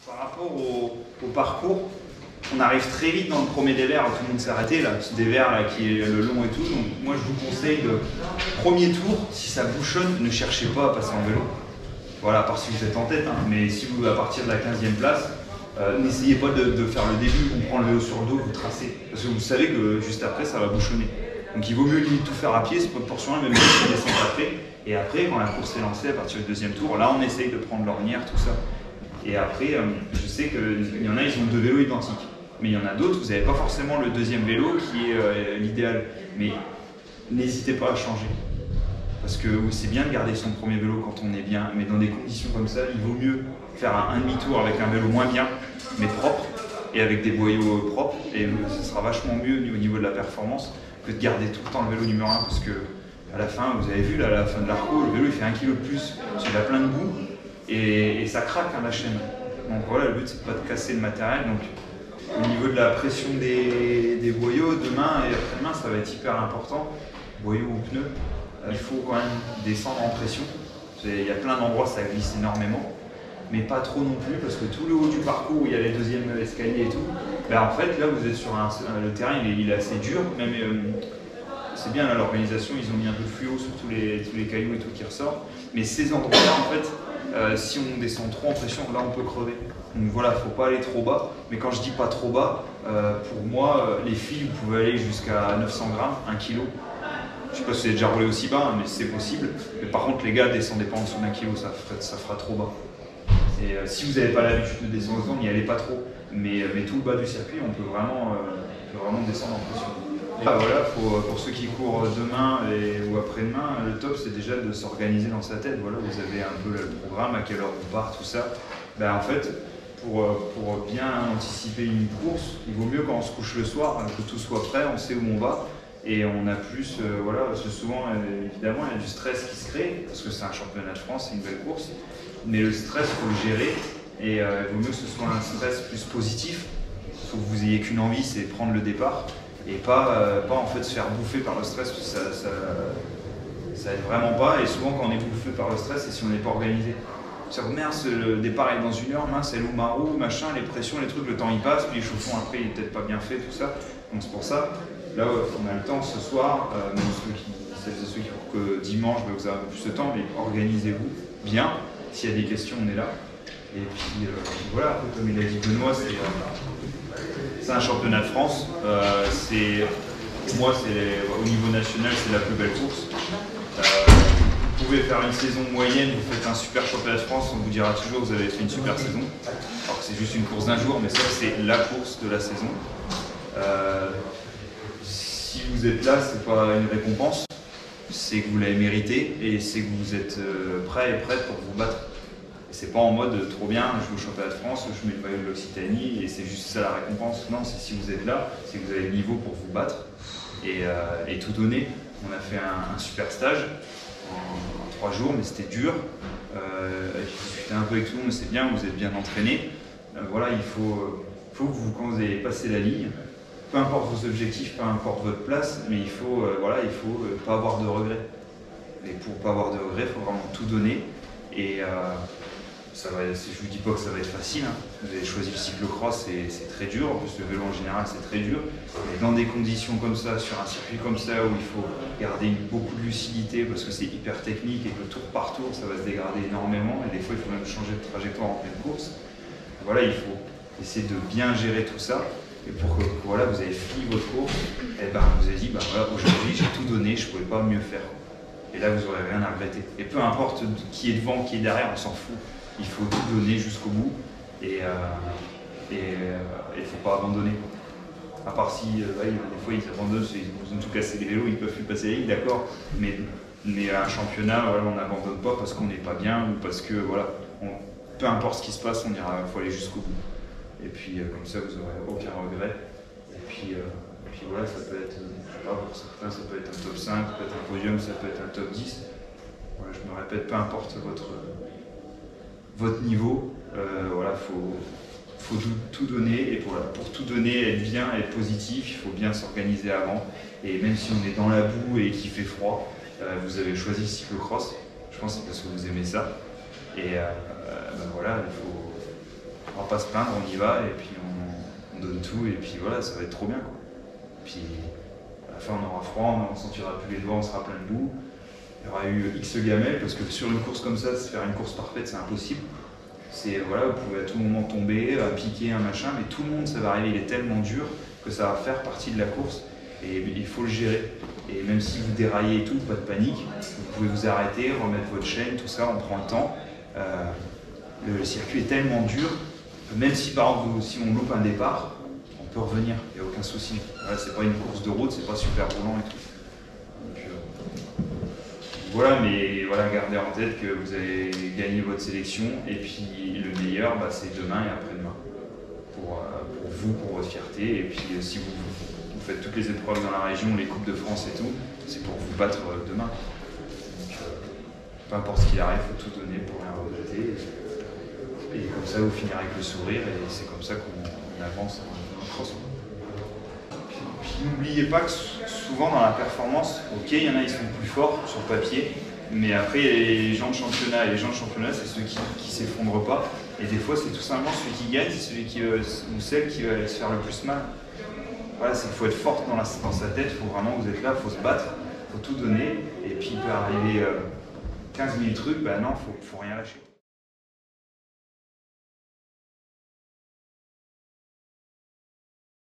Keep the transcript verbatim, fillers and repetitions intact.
Par rapport au, au parcours, on arrive très vite dans le premier dévers, tout le monde s'est arrêté, là, ce dévers là, qui est le long et tout. Donc moi je vous conseille de premier tour, si ça bouchonne, ne cherchez pas à passer en vélo. Voilà, à part si vous êtes en tête, hein. Mais si vous à partir de la quinzième place, euh, n'essayez pas de, de faire le début, on prend le vélo sur le dos, vous tracez. Parce que vous savez que juste après ça va bouchonner. Donc il vaut mieux limite tout faire à pied, c'est proportionnel, même si on descend après. Et après, quand la course est lancée à partir du deuxième tour, là on essaye de prendre l'ornière, tout ça. Et après, euh, je sais qu'il y en a, ils ont deux vélos identiques. Mais il y en a d'autres, vous n'avez pas forcément le deuxième vélo qui est euh, l'idéal. Mais n'hésitez pas à changer. Parce que c'est bien de garder son premier vélo quand on est bien, mais dans des conditions comme ça, il vaut mieux faire un, un demi-tour avec un vélo moins bien, mais propre, et avec des boyaux propres, et ce sera vachement mieux au niveau de la performance que de garder tout le temps le vélo numéro un, parce que à la fin, vous avez vu, là, à la fin de l'arco, le vélo il fait un kilo de plus, parce qu'il a plein de boue, et, et ça craque hein, la chaîne. Donc voilà, le but c'est de pas de casser le matériel. Donc au niveau de la pression des, des boyaux, demain et après-demain, ça va être hyper important, boyaux ou pneus. Il faut quand même descendre en pression. Il y a plein d'endroits, ça glisse énormément, mais pas trop non plus, parce que tout le haut du parcours où il y a les deuxièmes escaliers et tout, ben en fait là vous êtes sur un, le terrain, il est, il est assez dur, même euh, c'est bien là l'organisation, ils ont mis un peu de fluo sur tous les, tous les cailloux et tout qui ressortent, mais ces endroits-là en fait, euh, si on descend trop en pression, là on peut crever. Donc voilà, faut pas aller trop bas, mais quand je dis pas trop bas, euh, pour moi, les filles, vous pouvez aller jusqu'à neuf cents grammes, un kilo. Je ne sais pas si vous avez déjà roulé aussi bas, mais c'est possible. Mais par contre, les gars, descendez pas en dessous d'un kilo, ça fera, ça fera trop bas. Et euh, si vous n'avez pas l'habitude de descendre autant, n'y allez pas trop. Mais, mais tout le bas du circuit, on peut vraiment, euh, on peut vraiment descendre en pression. Ah, voilà, faut, pour ceux qui courent demain et, ou après-demain, le top c'est déjà de s'organiser dans sa tête. Voilà, vous avez un peu le programme, à quelle heure on part, tout ça. Ben, en fait, pour, pour bien anticiper une course, il vaut mieux quand on se couche le soir, que tout soit prêt, on sait où on va. Et on a plus, euh, voilà, parce que souvent, euh, évidemment, il y a du stress qui se crée, parce que c'est un championnat de France, c'est une belle course. Mais le stress, il faut le gérer, et euh, il vaut mieux que ce soit un stress plus positif. Il faut que vous ayez qu'une envie, c'est prendre le départ, et pas, euh, pas en fait se faire bouffer par le stress, parce que ça, ça, ça aide vraiment pas. Et souvent, quand on est bouffé par le stress, c'est si on n'est pas organisé. C'est-à-dire, merde, le départ est dans une heure, mince, c'est où ma roue, machin, les pressions, les trucs, le temps il passe, puis les chauffons après, il est peut-être pas bien fait, tout ça. Donc c'est pour ça. Là, on a le temps ce soir, euh, même ceux qui, celles et ceux qui courent que dimanche, bah, vous avez un peu plus de temps, mais organisez-vous bien. S'il y a des questions, on est là. Et puis euh, voilà, comme il a dit Benoît, c'est euh, un championnat de France. Euh, pour moi, au niveau national, c'est la plus belle course. Euh, vous pouvez faire une saison moyenne, vous faites un super championnat de France, on vous dira toujours que vous avez fait une super saison. Alors que c'est juste une course d'un jour, mais ça, c'est la course de la saison. Euh, Si vous êtes là, c'est pas une récompense, c'est que vous l'avez mérité et c'est que vous êtes prêt et prête pour vous battre. C'est pas en mode trop bien, je joue au championnat de France, je mets le maillot de l'Occitanie et c'est juste ça la récompense. Non, c'est si vous êtes là, c'est que vous avez le niveau pour vous battre et, euh, et tout donner. On a fait un, un super stage en, en trois jours, mais c'était dur. Euh, J'ai discuté un peu avec tout le monde, mais c'est bien, vous êtes bien entraîné. Euh, voilà, il faut, faut que vous, quand vous avez passé la ligne, peu importe vos objectifs, peu importe votre place, mais il faut, euh, voilà, il faut euh, pas avoir de regrets. Et pour pas avoir de regrets, il faut vraiment tout donner. Et euh, ça va, je vous dis pas que ça va être facile. Hein. Vous avez choisi le cyclocross, c'est très dur. En plus, le vélo en général, c'est très dur. Mais dans des conditions comme ça, sur un circuit comme ça, où il faut garder beaucoup de lucidité parce que c'est hyper technique et que tour par tour, ça va se dégrader énormément. Et des fois, il faut même changer de trajectoire en pleine course. Voilà, il faut essayer de bien gérer tout ça. Et pour que voilà, vous avez fini votre course, et ben, vous avez dit, ben, voilà, aujourd'hui j'ai tout donné, je ne pouvais pas mieux faire. Et là, vous n'aurez rien à regretter. Et peu importe qui est devant, qui est derrière, on s'en fout. Il faut tout donner jusqu'au bout. Et il euh, ne faut pas abandonner. À part si, euh, ouais, des fois, ils abandonnent, ils ont tout cassé les vélos, ils ne peuvent plus passer les lignes, d'accord. Mais, mais un championnat, voilà, on n'abandonne pas parce qu'on n'est pas bien ou parce que, voilà, on, peu importe ce qui se passe, on ira, il faut aller jusqu'au bout. Et puis euh, comme ça, vous n'aurez aucun regret. Et puis, euh, et puis voilà, ça peut être, je sais pas, pour certains, ça peut être un top cinq, ça peut être un podium, ça peut être un top dix. Voilà, je me répète, peu importe votre, votre niveau, euh, voilà, faut, faut tout, tout donner. Et pour, voilà, pour tout donner, être bien, être positif, il faut bien s'organiser avant. Et même si on est dans la boue et qu'il fait froid, euh, vous avez choisi le cyclocross. Je pense que c'est parce que vous aimez ça. Et euh, ben voilà, il faut on va pas se plaindre, on y va et puis on, on donne tout et puis voilà, ça va être trop bien quoi. Puis à la fin on aura froid, on ne sentira plus les doigts, on sera plein de boue. Il y aura eu X gamelles parce que sur une course comme ça, se faire une course parfaite c'est impossible. C'est voilà, vous pouvez à tout moment tomber, piquer un machin, mais tout le monde ça va arriver, il est tellement dur que ça va faire partie de la course et il faut le gérer. Et même si vous déraillez et tout, pas de panique, vous pouvez vous arrêter, remettre votre chaîne, tout ça, on prend le temps. Euh, le circuit est tellement dur, même si par exemple si on loupe un départ, on peut revenir, il n'y a aucun souci. Voilà, c'est pas une course de route, c'est pas super roulant et tout. Donc, euh, voilà, mais voilà, gardez en tête que vous avez gagné votre sélection et puis le meilleur, bah, c'est demain et après-demain. Pour, euh, pour vous, pour votre fierté, et puis euh, si vous, vous faites toutes les épreuves dans la région, les Coupes de France et tout, c'est pour vous battre euh, demain. Donc, euh, peu importe ce qu'il arrive, il faut tout donner pour rien regretter. Et, et comme ça, vous finirez avec le sourire, et c'est comme ça qu'on avance en France. Puis, puis n'oubliez pas que souvent dans la performance, ok, il y en a qui sont plus forts sur le papier, mais après, les gens de championnat, et les gens de championnat, c'est ceux qui ne s'effondrent pas. Et des fois, c'est tout simplement celui qui gagne, c'est celui qui, euh, ou celle qui va se faire le plus mal. Voilà, c'est qu'il faut être forte dans, la, dans sa tête, il faut vraiment, vous êtes là, il faut se battre, il faut tout donner. Et puis il peut arriver euh, quinze mille trucs, ben non, il ne faut, faut rien lâcher.